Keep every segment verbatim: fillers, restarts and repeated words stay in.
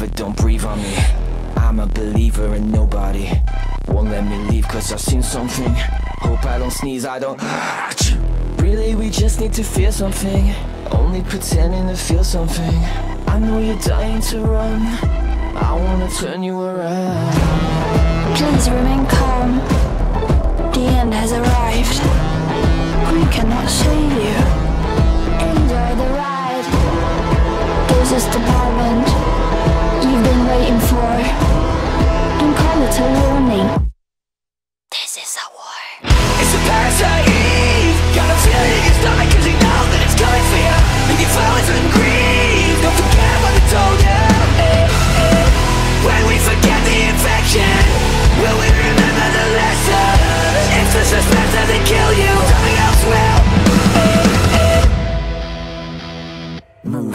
but don't breathe on me. I'm a believer in nobody won't let me leave cause I've seen something. Hope I don't sneeze, I don't. Really, we just need to feel something. Only pretending to feel something. I know you're dying to run. I wanna turn you around. Please remain calm. The end has arrived. We cannot save you. Enjoy the ride. This is the moment you've been waiting for. Don't call it a warning. This is a war. It's a parasite. Got a feeling in your stomach cause you know that it's coming for you. Leave your flowers and grief. Don't forget what I told you. When we forget the infection, will we remember the lesson? If the suspense doesn't kill you, something else will. Move.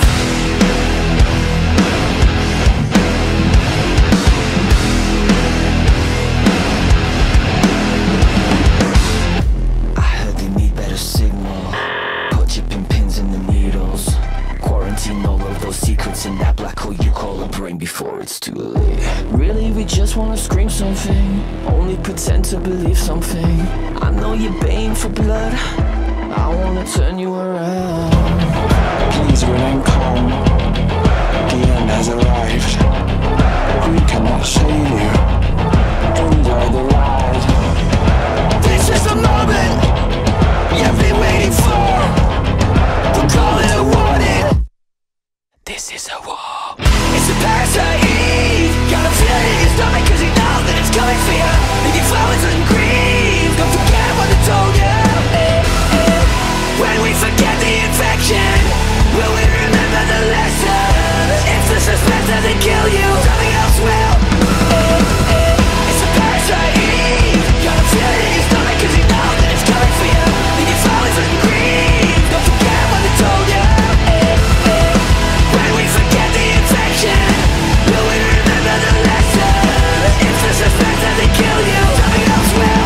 I heard they need better signal. Put your pin pins in the needles. Quarantine all of those secrets in that black hole you call a brain before it's too late. Really, we just wanna scream something. Only pretend to believe something. I know you're baying for blood. I wanna turn you around. Please remain calm. The end has arrived. We cannot save you. Enjoy the ride. This is the moment you've been waiting for. Don't call it a warning. This is a war. It's a parasite. Got a feeling in your stomach cause you know that it's coming for you. Leave your flowers and grief. Don't forget what I told you. When we forget the infection, will we remember the lesson? If the suspense doesn't kill you, something else will. It's a parasite. Got a feeling in your stomach cause you know that it's coming for you. Leave your flowers and grief. Don't forget what I told you. When we forget the infection, will we remember the lesson? If the suspense doesn't kill you, something else will.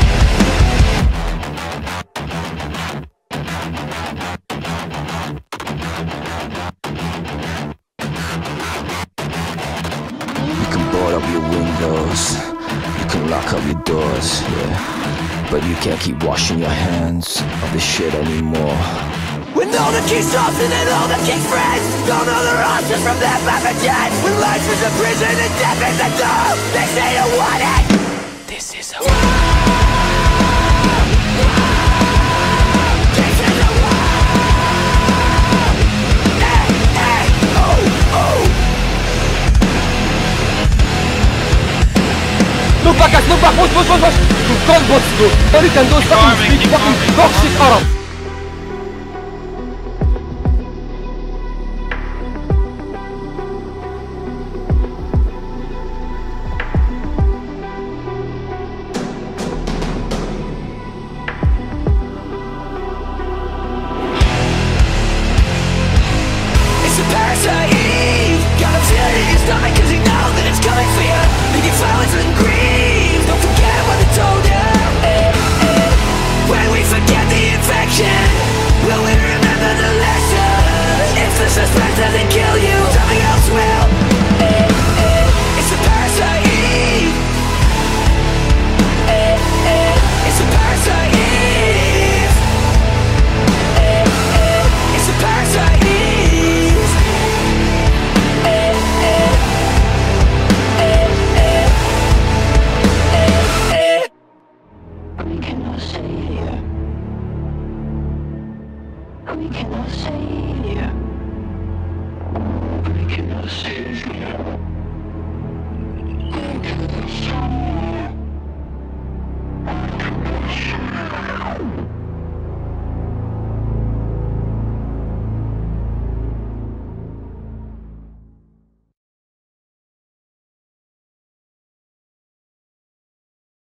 You can board up your windows, you can lock up your doors, yeah, but you can't keep washing your hands of this shit anymore. When all the king's off and then all the king's friends don't know their options from that pathogen. When life is a prison and death is a door, they say you want it. This is a war. This is a war. Hey, hey, oh, oh. No back, guys, no back, watch, watch, watch, watch. You can't watch, bro. All you can do is fucking speak fucking dog shit Arab. Got a feeling in your stomach cause you know that it's coming for you. Leave your flowers and grief. Don't forget what I told you. When we forget the infection, will we remember the lesson? If the suspense doesn't kill you, something else will. It's a parasite. It's a parasite. It's a parasite. We cannot save you. We cannot save you. We cannot save you.